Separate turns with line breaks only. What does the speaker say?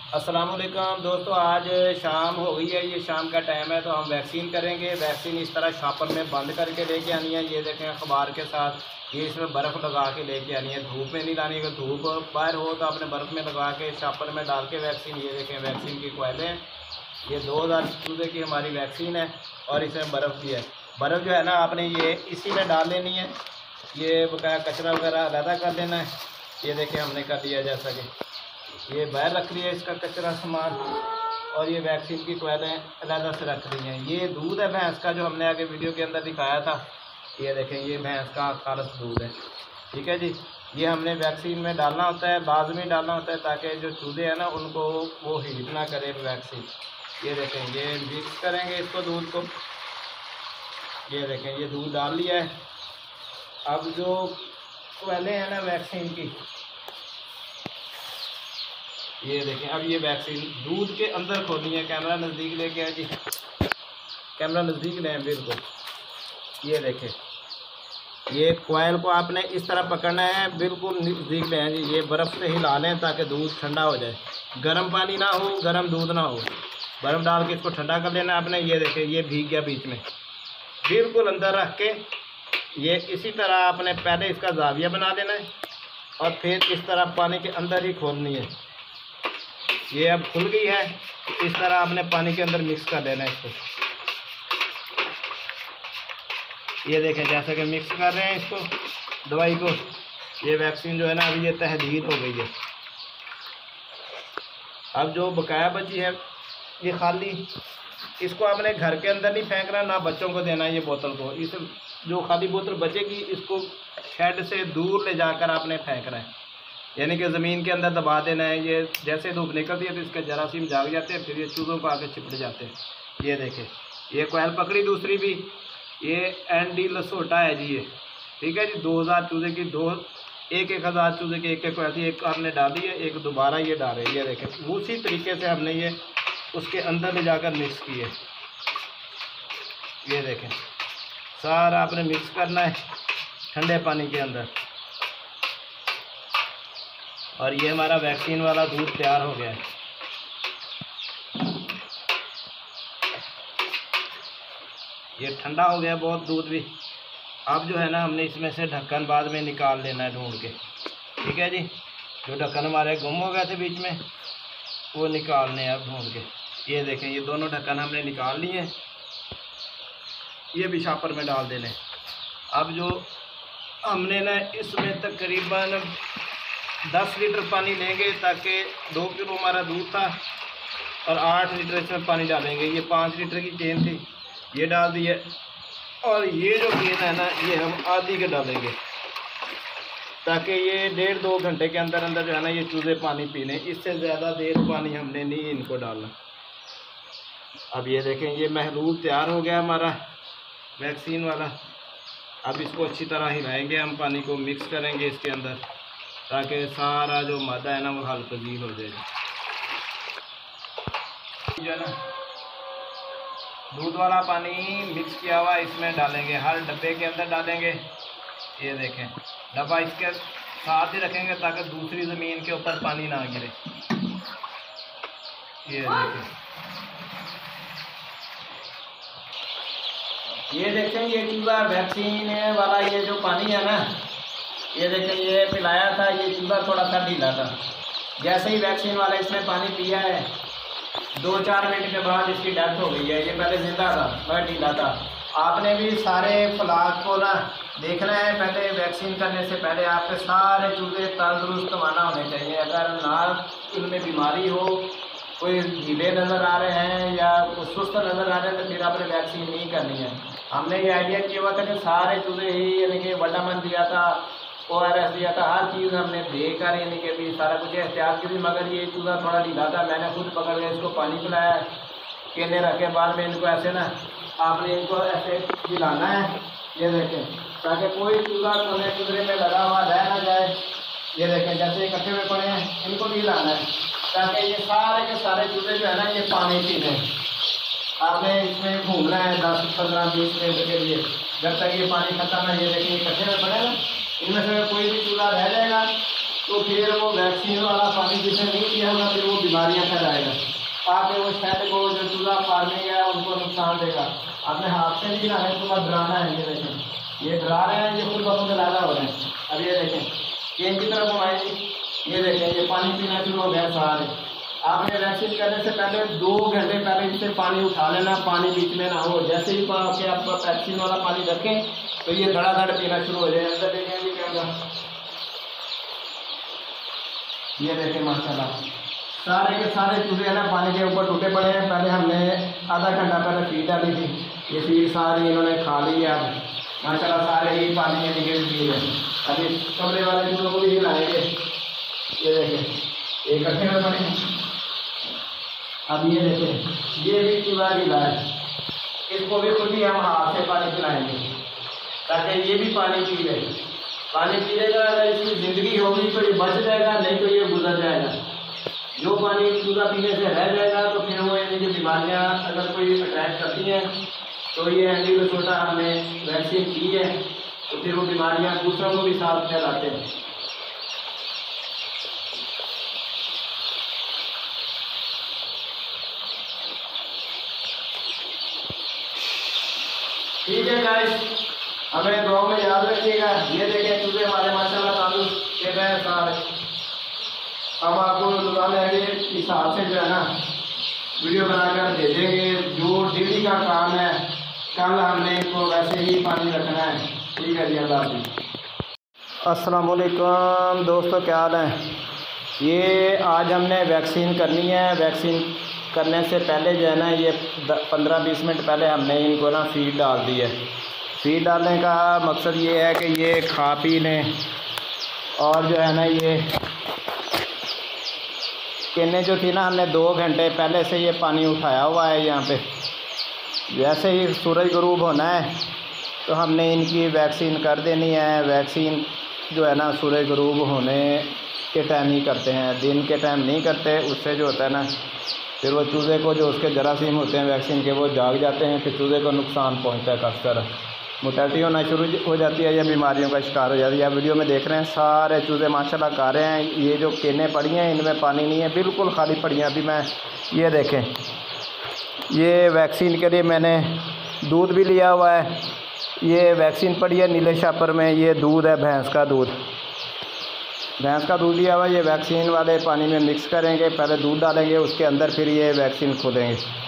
अस्सलामुअलैकुम दोस्तों, आज शाम हो गई है। ये शाम का टाइम है तो हम वैक्सीन करेंगे। वैक्सीन इस तरह शॉपर में बंद करके लेके आनी है। ये देखें अखबार के साथ, ये इसमें बर्फ़ लगा के लेके आनी है। धूप में नहीं लानी। अगर धूप बाहर हो तो आपने बर्फ़ में लगा के शॉपर में डाल के वैक्सीन, ये देखें वैक्सीन की कोयलें हैं। ये 2000 चूजे की हमारी वैक्सीन है और इसमें बर्फ़ भी है। बर्फ़ जो है ना, आपने ये इसी में डाल लेनी है। ये बकाया कचरा वगैरह अलहदा कर देना है। ये देखें हमने कर दिया, जैसा कि ये बाहर रख रही है इसका कचरा सामान, और ये वैक्सीन की कोयलें अलहदा से रख रही हैं। ये दूध है भैंस का, जो हमने आगे वीडियो के अंदर दिखाया था। ये देखें ये भैंस का खालिस दूध है। ठीक है जी, ये हमने वैक्सीन में डालना होता है, लाजमी डालना होता है, ताकि जो चूजे हैं ना उनको वो हीट ना करे वैक्सीन। ये देखें ये मिक्स करेंगे इसको, दूध को। ये देखें ये दूध डाल लिया है। अब जो कोयलें हैं ना वैक्सीन की, ये देखें अब ये वैक्सीन दूध के अंदर खोलनी है। कैमरा नज़दीक लेके आए जी, कैमरा नज़दीक लें बिल्कुल। ये देखें ये कोयल को आपने इस तरह पकड़ना है, बिल्कुल नज़दीक लें जी। ये बर्फ़ से हिला लें ताकि दूध ठंडा हो जाए। गर्म पानी ना हो, गर्म दूध ना हो, बर्फ़ डाल के इसको ठंडा कर लेना आपने। ये देखें ये भीग गया बीच में, बिल्कुल अंदर रख के ये इसी तरह आपने पहले इसका जाविया बना लेना है और फिर इस तरह पानी के अंदर ही खोलनी है। ये अब खुल गई है, इस तरह आपने पानी के अंदर मिक्स कर देना है इसको। ये देखें जैसे कि मिक्स कर रहे हैं इसको, दवाई को। ये वैक्सीन जो है ना अभी ये तहदीद हो गई है। अब जो बकाया बची है ये खाली, इसको आपने घर के अंदर नहीं फेंकना, ना बच्चों को देना है। ये बोतल को, इस जो खाली बोतल बचेगी इसको शेड से दूर ले जाकर आपने फेंकना है, यानी कि ज़मीन के अंदर दबा देना है। ये जैसे धूप निकलती है तो इसके जरासीम जाग जाते हैं, फिर ये चूज़ों को आके चिपट जाते हैं। ये देखें ये कोयल पकड़ी दूसरी भी, ये एंडी लसोटा है जी ये। ठीक है जी, 2000 चूज़े की एक 1000 चूज़े की एक कोयल थी। एक आपने डाली है, एक दोबारा ये डाले। ये देखें उसी तरीके से हमने ये उसके अंदर ले जाकर मिक्स किए। ये देखें सारा आपने मिक्स करना है ठंडे पानी के अंदर, और ये हमारा वैक्सीन वाला दूध तैयार हो गया है। ये ठंडा हो गया बहुत दूध भी। अब जो है ना हमने इसमें से ढक्कन बाद में निकाल लेना है ढूंढ के। ठीक है जी, जो ढक्कन हमारे गुम हो गए थे बीच में वो निकालने हैं अब ढूंढ के। ये देखें ये दोनों ढक्कन हमने निकाल लिए, ये भी शॉपर में डाल देने। अब जो हमने ना इसमें तकरीबन 10 लीटर पानी लेंगे, ताकि 2 किलो हमारा दूध था, और 8 लीटर इसमें पानी डालेंगे। ये 5 लीटर की चेन थी, ये डाल दी है। और ये जो चेन है ना ये हम आधी के डालेंगे, ताकि ये 1.5-2 घंटे के अंदर अंदर जो है ना ये चूज़े पानी पी लें। इससे ज़्यादा देर पानी हमने नहीं इनको डालना। अब ये देखें ये महलूल तैयार हो गया हमारा वैक्सीन वाला। अब इसको अच्छी तरह हिलाएंगे, हम पानी को मिक्स करेंगे इसके अंदर, ताकि सारा जो मादा है ना वो हल पजीर हो जाएगा। जो है ना दूध वाला पानी मिक्स किया हुआ इसमें डालेंगे, हर डब्बे के अंदर डालेंगे। ये देखें डब्बा इसके साथ ही रखेंगे ताकि दूसरी ज़मीन के ऊपर पानी ना गिरे। ये देखें ये चूज़ा वैक्सीन वाला ये जो पानी है ना, ये देखें ये पिलाया था। ये चूज़ा थोड़ा सा ढीला था। जैसे ही वैक्सीन वाला इसने पानी पिया है 2-4 मिनट के बाद इसकी डेथ हो गई है। ये पहले जिंदा था, बहुत ढीला था। आपने भी सारे फ्लाग को ना देखना है, पहले वैक्सीन करने से पहले आपके सारे चूज़े तंदुरुस्त माना होने चाहिए। अगर ना इनमें बीमारी हो, कोई ढीले नज़र आ रहे हैं या सुस्त नज़र आ रहे हैं, तो फिर आपने वैक्सीन नहीं करनी है। हमने ये आइडिया किया हुआ था कि सारे चूज़े ही, यानी कि वटामन दिया था, ORS दिया था, हर चीज़ हमने देकर यानी कि भी सारा कुछ एहतियात की थी। मगर ये चूज़ा थोड़ा ढीला था, मैंने खुद पकड़ के इसको पानी पिलाया, केले रखे। बाद में इनको ऐसे ना आपने इनको ऐसे हिलाना है। ये देखें ताकि कोई चूज़ा कोने चूज़े में लगा हुआ रह ना जाए। ये देखें जैसे इकट्ठे हुए पड़े हैं, इनको भी हिलाना है ताकि ये सारे के सारे चूज़े जो है ना ये पानी पी लें। आपने इसमें घूमना है 10, 15, 20 मिनट के लिए, जब तक ये पानी खत्म है। ये देखिए इकट्ठे में पड़े ना, इनमें से कोई भी चूल्हा रह जाएगा तो फिर वो वैक्सीन वाला पानी जिसने नहीं पिया होगा फिर वो बीमारियाँ फैलाएगा, आके वो शेड को जो चूल्हा फार्मिंग है उनको नुकसान देगा। अपने हाथ से नहीं ना है, तो डराना है। ये देखें, ये डरा रहे हैं, ये खुद बखुद लाला हो रहे हैं। अब ये देखें, इनकी तरफ घुमाएंगे, ये देखें ये पानी पीना शुरू हो गया सारे। आपने वैक्सीन करने से पहले 2 घंटे पहले इनसे पानी उठा लेना, पानी बीच में ना हो। जैसे ही आप वैक्सीन वाला पानी रखें तो ये धड़ाधड़ पीना शुरू हो जाए। अंदर देखेंगे क्या, ये देखें माशाल्लाह सारे के सारे चूहे है ना पानी के ऊपर टूटे पड़े हैं। पहले हमने आधा घंटा पहले फीड डाली थी, ये फीड सारी इन्होंने खा ली है। अब माशाल्लाह सारे ही पानी में निकल गई है। अभी कमरे वाले चूहों को भी हिलाएंगे, ये देखें इकट्ठे में पड़े हैं। अब ये देखें ये भी चूहा हिला है, इसको भी खुद ही हम हाथ से पानी पिलाएंगे ताकि ये भी पानी पी ले। पानी पी लेगा, अगर इसकी ज़िंदगी होगी तो ये बच जाएगा, नहीं तो ये गुजर जाएगा। जो पानी चूल्हा पीने से रह जाएगा तो फिर वो इनकी बीमारियाँ अगर कोई अटैक करती हैं तो ये एंटीबयोटिक हमने वैक्सीन की है तो फिर वो बीमारियाँ दूसरों को भी साथ फैलाते हैं। ठीक है गाइस, हमें दुआ में याद रखिएगा। ये देखें चूहे हमारे माशाल्लाह तंदुरुस्त के रहे सारे। हम आपको दुकान के हिसाब से जो है ना वीडियो बनाकर दे देंगे। जो डेली का काम है कल हमने इनको वैसे ही पानी रखना है। ठीक है जी, अल्लाह हाफ़िज़। अस्सलाम वालेकुम दोस्तों, क्या हाल है। ये आज हमने वैक्सीन करनी है। वैक्सीन करने से पहले जो है ना ये 15-20 मिनट पहले हमने इनको ना फीड डाल दी है। फीड डालने का मकसद ये है कि ये खा पी लें और जो है ना ये केने जो थी ना हमने 2 घंटे पहले से ये पानी उठाया हुआ है यहाँ पे। जैसे ही सूरज गरूब होना है तो हमने इनकी वैक्सीन कर देनी है। वैक्सीन जो है ना सूरज गरूब होने के टाइम ही करते हैं, दिन के टाइम नहीं करते। उससे जो होता है ना फिर वो चूज़े को जो उसके जरासीम होते हैं वैक्सीन के वो जाग जाते हैं, फिर चूज़े को नुकसान पहुँचता है। अक्सर मोर्टेलिटी होना शुरू हो जाती है या बीमारियों का शिकार हो जाती है। आप वीडियो में देख रहे हैं सारे चूज़े माशाल्लाह खा रहे हैं। ये जो केने पड़ी हैं इनमें पानी नहीं है, बिल्कुल खाली पड़ी हैं। अभी मैं ये देखें, ये वैक्सीन के लिए मैंने दूध भी लिया हुआ है। ये वैक्सीन पड़ी है नीले शापर में। ये दूध है भैंस का दूध, भैंस का दूध लिया हुआ है। ये वैक्सीन वाले पानी में मिक्स करेंगे, पहले दूध डालेंगे उसके अंदर, फिर ये वैक्सीन खोलेंगे।